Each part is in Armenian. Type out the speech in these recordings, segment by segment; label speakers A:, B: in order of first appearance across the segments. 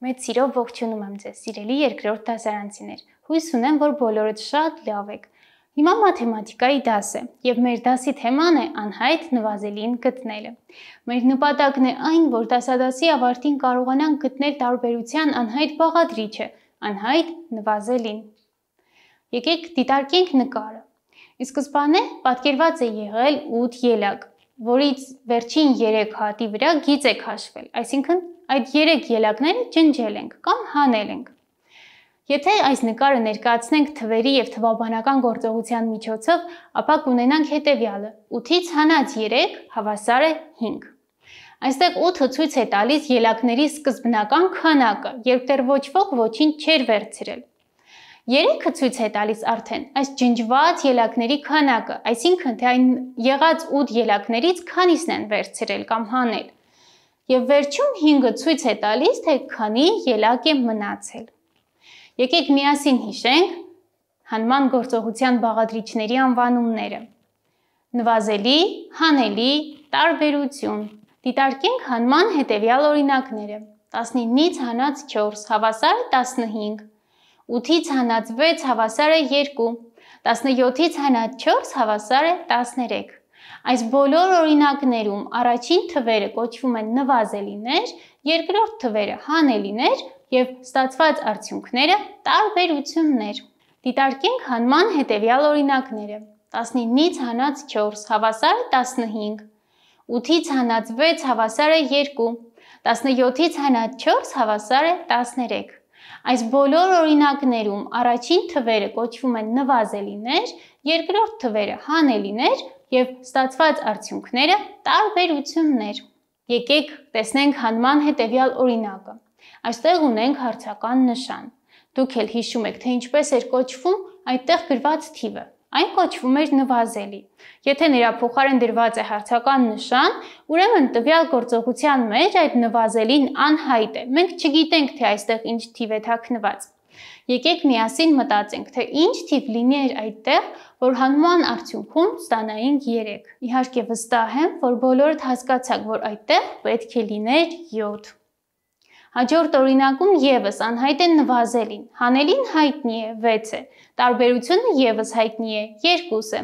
A: Մեծ սիրով ողջունում եմ ձեզ, սիրելի երկրորդ դասարանցիներ։ Հույս ունեմ, որ բոլորդ շատ լավ եք։ Հիմա մաթեմատիկայի դաս է, եւ մեր դասի թեման է անհայտ նվազելին գտնելը։ Մեր նպատակն է այն, որ դասադասի ավարտին կարողանանք գտնել տարբերության անհայտ բաղադրիչը, անհայտ նվազելին։ Եկեք դիտարկենք նկարը։ Ի սկզբանե պատկերված է եղել 8 ելակ, որից վերջին 3 հատի վրա գիծ է քաշվել, այսինքն այդ 3 ելակները ջնջել ենք կամ հանել ենք։ Եթե այս նկարը ներկայացնենք թվերի և թվաբանական գործողության միջոցով, ապա կունենանք հետևյալը. 8-ից հանած 3 հավասար է 5։ Այստեղ 8-ը ցույց է տալիս ելակների սկզբնական քանակը, երբ դեռ ոչ ոք ոչինչ չէր վերցրել։ 3-ը ցույց է տալիս արդեն այս ջնջված ելակների քանակը, այսինքն թե այն եղած 8 ելակներից քանիսն են վերցրել կամ հանել։ Եվ վերջում 5-ը ցույց է տալիս, թե քանի ելակ է մնացել։ Եկեք միասին հիշենք հանման գործողության բաղադրիչների անվանումները։ Նվազելի, հանելի, տարբերություն։ Դիտարկենք հանման հետևյալ օրինակները։ 19-ից հանած 4 հավասար է 15, 8-ից հանած 6 հավասար է 2, 17-ից հանած 4 հավասար է 13։ Այս բոլոր օրինակներում առաջին թվերը կոչվում են նվազելիներ, երկրորդ թվերը հանելիներ և ստացված արդյունքները տարբերություններ։ Դիտարկենք հանման հետևյալ օրինակները։ 19-ից հանած 4 հավասար է 15, 8-ից հանած 6 հավասար է 2, 17-ից հանած 4 հավասար է 13։ Այս բոլոր օրինակներում առաջին թվերը կոչվում են նվազելիներ, երկրորդ թվերը հանելիներ և ստացված արդյունքները տարբերություններ։ Եկեք տեսնենք հանման հետևյալ օրինակը։ Այստեղ ունենք հարցական նշան։ Դուք էլ հիշում եք, թե ինչպես էր կոչվում այդտեղ գրված թիվը։ Այն կոչվում էր նվազելի։ Եթե նրա փոխարեն դրված է հարցական նշան, ուրեմն տվյալ գործողության մեջ այդ նվազելին անհայտ է։ Մենք չգիտենք, թե այստեղ ինչ թիվ է թաքնված։ Եկեք միասին մտածենք, թե ինչ թիվ լիներ այդտեղ, որ հանման արդյունքում ստանայինք 3։ Իհարկե վստահ եմ, որ բոլորդ հասկացաք, որ այդտեղ պետք է լիներ 7։ Հաջորդ օրինակում ևս անհայտ է նվազելին, հանելին հայտնի է 6 է, տարբերությունը ևս հայտնի է 2 է։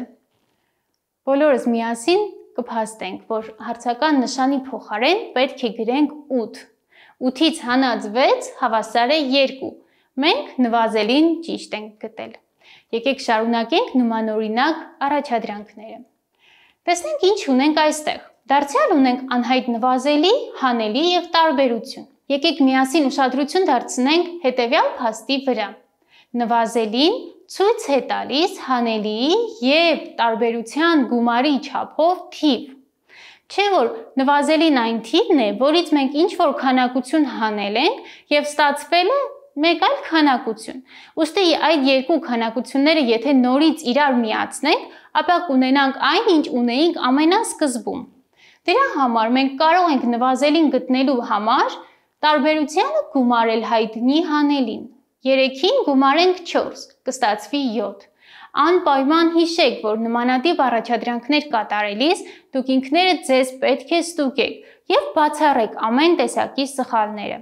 A: Բոլորս միասին կփաստենք, որ հարցական նշանի փոխարեն պետք է գրենք 8։ 8-ից հանած 6 հավասար է 2։ Մենք նվազելին ճիշտ ենք գտել։ Եկեք շարունակենք նմանօրինակ առաջադրանքները։ Տեսնենք ինչ ունենք այստեղ։ Դարձյալ ունենք անհայտ նվազելի, հանելի և տարբերություն։ Եկեք միասին ուշադրություն դարձնենք հետևյալ փաստի վրա։ Նվազելին ցույց է տալիս հանելիի և տարբերության գումարի չափով թիվ։ Չէ՞ որ նվազելին այն թիվն է, որից մենք ինչ-որ քանակություն հանել ենք և ստացվել է մեկ այլ քանակություն։ Ուստի այդ երկու քանակությունները եթե նորից իրար միացնենք, ապա կունենանք այն, ինչ ունեինք ամենասկզբում։ Դրա համար մենք կարող ենք նվազելին գտնելու համար տարբերությանը գումարել հայտնի հանելին։ 3-ին գումարենք 4, կստացվի 7։ Անպայման հիշեք, որ նմանատիպ առաջադրանքներ կատարելիս դուք ինքներդ ձեզ պետք է ստուգեք և բացառեք ամեն տեսակի սխալները։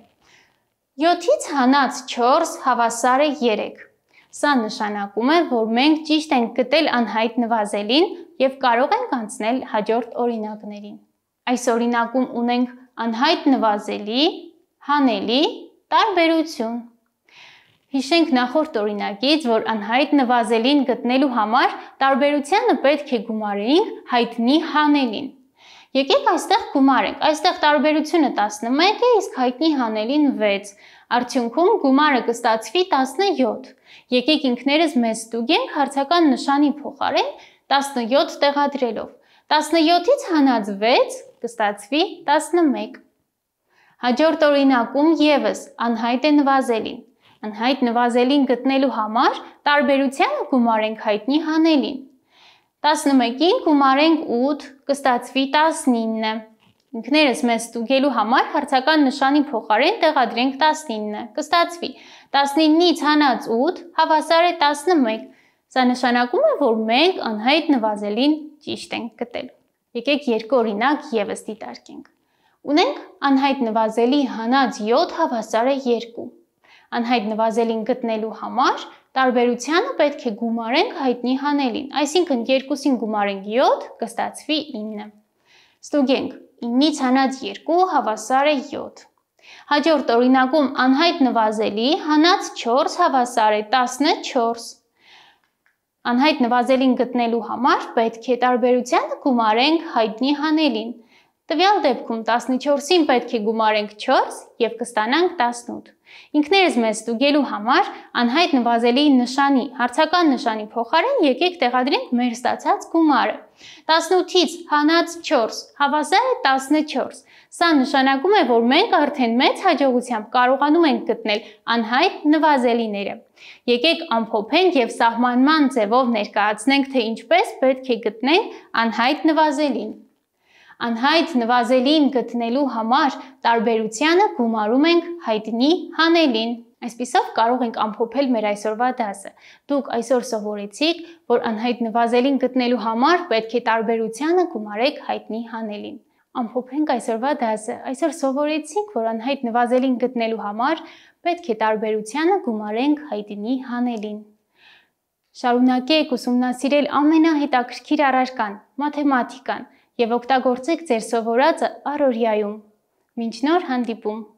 A: 7-ից հանած 4 հավասար է 3։ Սա նշանակում է, որ մենք ճիշտ ենք գտել անհայտ նվազելին և կարող ենք անցնել հաջորդ օրինակներին։ Այս օրինակում ունենք անհայտ նվազելի, հանելի, տարբերություն։ Հիշենք նախորդ օրինակից, որ անհայտ նվազելին գտնելու համար տարբերությանը պետք է գումարեինք հայտնի հանելին։ Եկեք այստեղ գումարենք, այստեղ տարբերությունը 11 է, իսկ հայտնի հանելին 6, արդյունքում գումարը կստացվի 17։ Եկեք ինքներս մեզ ստուգենք հարցական նշանի փոխարեն 17 տեղադրելով։ 17-ից հանած 6 կստացվի 11։ Հաջորդ օրինակում ևս անհայտ է նվազելին։ Անհայտ նվազելին գտնելու համար տարբերությանը գումարենք հայտնի հանելին։ 11-ին գումարենք 8, կստացվի 19։ Ինքներս մեզ ստուգելու համար հարցական նշանի փոխարեն տեղադրենք 19, կստացվի 19-ից հանած 8 հավասար է 11։ Սա նշանակում է, որ մենք անհայտ նվազելին ճիշտ ենք գտել։ Եկեք երկու օրինակ ևս դիտարկենք։ Ունենք անհայտ նվազելի հանած 7 հավասար է 2։ Անհայտ նվազելին գտնելու համար տարբերությանը պետք է գումարենք հայտնի հանելին, այսինքն 2-ին գումարենք 7 կստացվի 9։ Ստուգենք 9-ից հանած 2 հավասար է 7։ Հաջորդ օրինակում անհայտ նվազելի հանած 4 հավասար է 14։ Անհայտ նվազելին գտնելու համար պետք է տարբերությանը գումարենք հայտնի հանելին։ Տվյալ դեպքում 14-ին պետք է գումարենք 4 և կստանանք 18։ Ինքներս մեզ ստուգելու համար անհայտ նվազելի նշանի, հարցական նշանի փոխարեն եկեք տեղադրենք մեր ստացած գումարը։ 18-ից հանած 4 հավասար է 14։ Սա նշանակում է, որ մենք արդեն մեծ հաջողությամբ կարողանում ենք գտնել անհայտ նվազելիները։ Եկեք ամփոփենք և սահմանման ձևով ներկայացնենք, թե ինչպես պետք է գտնենք անհայտ նվազելին։ Անհայտ նվազելին գտնելու համար տարբերությանը գումարում ենք հայտնի հանելին։ Այսպիսով կարող ենք ամփոփել մեր այսօրվա դասը։ Դուք այսօր սովորեցիք, որ անհայտ նվազելին գտնելու համար պետք է տարբերությանը գումարեք հայտնի հանելին։ Ամփոփենք այսօրվա դասը։ Այսօր սովորեցինք, որ անհայտ նվազելին գտնելու համար պետք է տարբերությանը գումարենք հայտնի հանելին։ Շարունակեք ուսումնասիրել ամենահետաքրքիր առարկան՝ մաթեմատիկան, և օգտագործեք ձեր սովորածը առօրյայում։ Մինչ նոր հանդիպում։